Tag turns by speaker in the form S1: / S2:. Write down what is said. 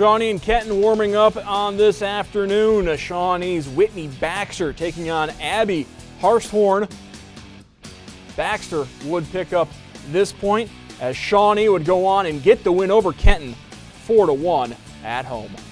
S1: Shawnee and Kenton warming up on this afternoon. Shawnee's Whitney Baxter taking on Abby Harshorn. Baxter would pick up this point as Shawnee would go on and get the win over Kenton 4-1 at home.